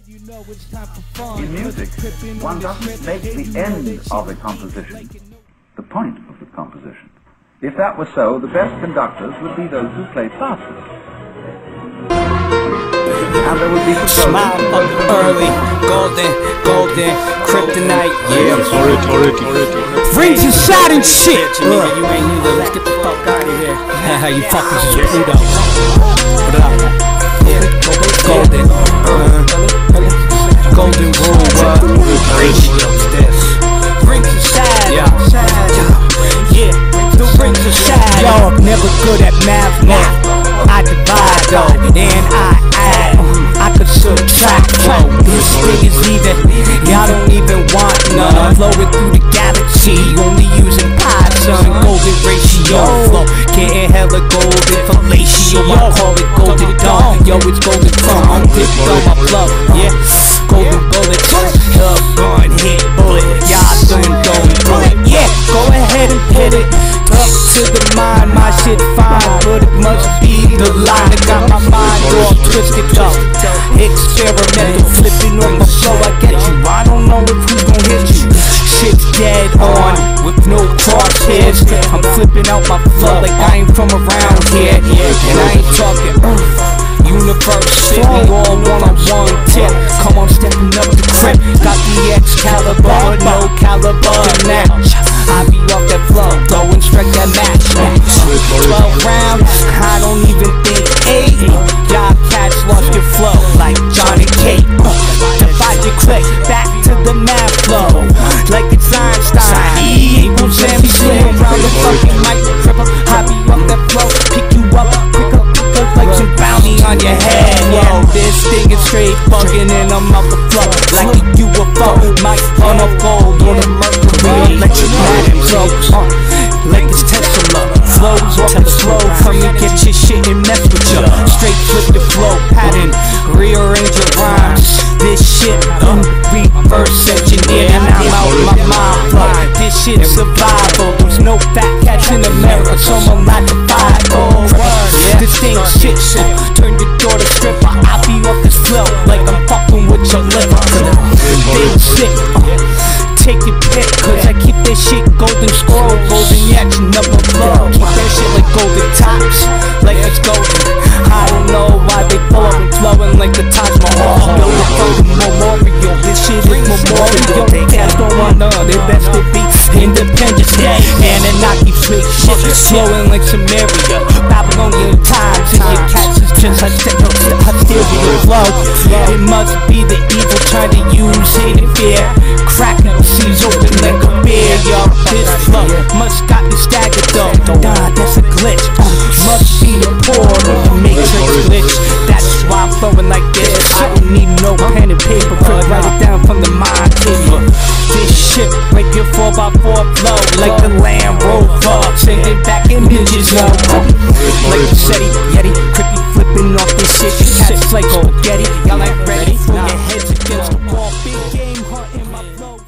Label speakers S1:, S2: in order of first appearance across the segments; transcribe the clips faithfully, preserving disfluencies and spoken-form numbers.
S1: In music, one doesn't make the end of a composition the point of the composition. If that were so, the best conductors would be those who played fastest. And there would be
S2: smile up early, golden, golden, kryptonite, yeah.
S3: Already, already, already.
S2: Rings inside and shit. Nigga, you ain't either. Let's get the fuck out of here. You fuckers is Pluto. What up? Yeah, golden, uh, golden rule, uh, ratios this. Rings inside, yeah, yeah. The rings inside. Yo, I'm never good at math, math. I divide though, and I add. I could subtract flow. This thing is even, y'all don't even want none. Flowing through the galaxy, only using Python. Golden ratio flow, getting hella golden fellatio. I call it golden dawn. Yo, it's golden chrome. I'm dipped on my flow, yeah. Golden bullets, hell gun, hit bullet. Y'all doing golden bullet, yeah. Go ahead and hit it. Up to the mind, my shit fine, but it must be the line that got my mind all twisted up. Experimental, flipping on my flow, I get you. I don't know if who's gon' hit you. Shit's dead on, with no crosshairs. I'm flipping out my flow like I ain't from around here. And I ain't talking earth. Universe shit, we all one-on-one tip. Come on, stepping up the crib. Got the Excalibur, but no caliber match. I be off that flow, go and strike that match. Twelve rounds, I don't even think eight. Y'all cats lost your flow like Johnny Cake. Divide your click, back to the math flow. Like it's Einstein, E equals M C. Around the fucking mic, triple. I be off that flow, pick you up, pick up, pick up like some bounty on your head. Yo, this thing is straight bugging and I'm off the flow like a U F O. Mic on a gold, on a mercury. Let your pattern flow, uh, like it's Tesla. Flows off the slow, come and get your shit and mess with ya. Straight flip the flow pattern, rearrange your rhymes. This shit, um, reverse engineer, and I'm out my mind flow. This shit survival. There's no fat cats in America, so I'm like a five. Oh, this thing shit, so turn your door to stripper. I be off this flow like I'm fucking with your liver. Thing shit, uh, take your pick, cause I keep that shit golden scroll, golden action, number flow. Keep that shit like golden tops, like it's golden. I don't know why they blow up and flowing like the Taj Mahal. Yo, the golden memorial, this shit is memorial. They cats don't want none, they best to be Independence Day. Anunnaki fake shit, flowing like Samaria. Babylonian times, and your cats is just a hysteria flow. It must be the evil trying to use hate and fear. Cracking seas open like a beer, yo. This flow must got me staggered though. Nah, that's a glitch. Must be the portal, matrix glitch. That's why I'm flowing like this. I don't need no pen and paper, but write it down from the mind paper. This shit like your four by four flow, like the Land Rover, sending back images, yo. Like the SETI, Yeti, creepy flipping off this shit. Cats like spaghetti, y'all ain't ready. Throw your heads against the wall, big game hunting my flows.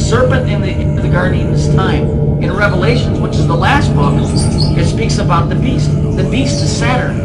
S3: serpent in the, in the Garden of Eden is time. In Revelations, which is the last book, it speaks about the beast. The beast is Saturn.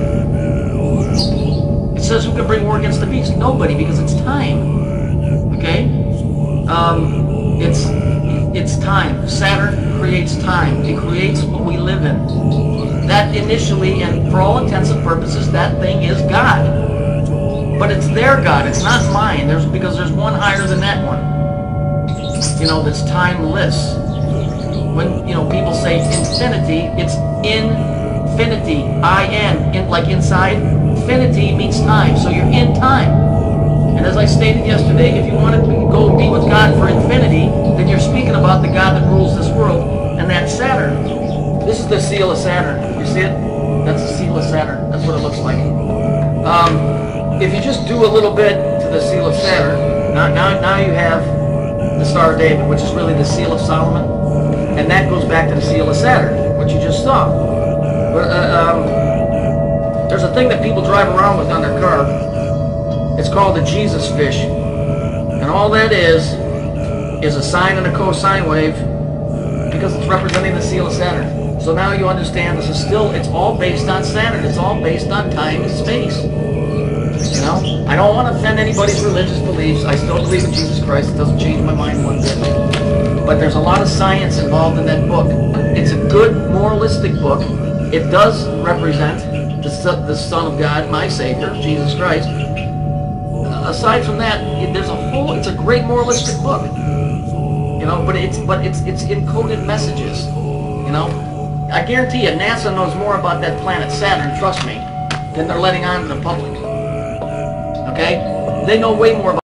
S3: It says, who can bring war against the beast? Nobody, because it's time. Okay? Um, it's, it's time. Saturn creates time. It creates what we live in. That initially, and for all intents and purposes, that thing is God. But it's their God. It's not mine. There's, because there's one higher than that one. You know, that's timeless. When, you know, people say infinity, it's infinity. I N, in, like inside. Infinity means time. So you're in time. And as I stated yesterday, if you want to go be with God for infinity, then you're speaking about the God that rules this world, and that's Saturn. This is the seal of Saturn. You see it? That's the seal of Saturn. That's what it looks like. Um, if you just do a little bit to the seal of Saturn, now, now, now you have the Star of David, which is really the seal of Solomon, and that goes back to the seal of Saturn, which you just saw. But, uh, um, there's a thing that people drive around with on their car. It's called the Jesus fish, and all that is is a sine and a cosine wave, because it's representing the seal of Saturn. So now you understand this is still, it's all based on Saturn. It's all based on time and space. You know, I don't want to offend anybody's religious beliefs. I still believe in Jesus Christ. It doesn't change my mind one bit. But there's a lot of science involved in that book. It's a good moralistic book. It does represent the, the Son of God, my Savior, Jesus Christ. Aside from that, it, there's a whole, it's a great moralistic book. You know, but it's, but it's, it's encoded messages. You know, I guarantee you, NASA knows more about that planet Saturn, trust me, than they're letting on to the public. Okay? They know way more about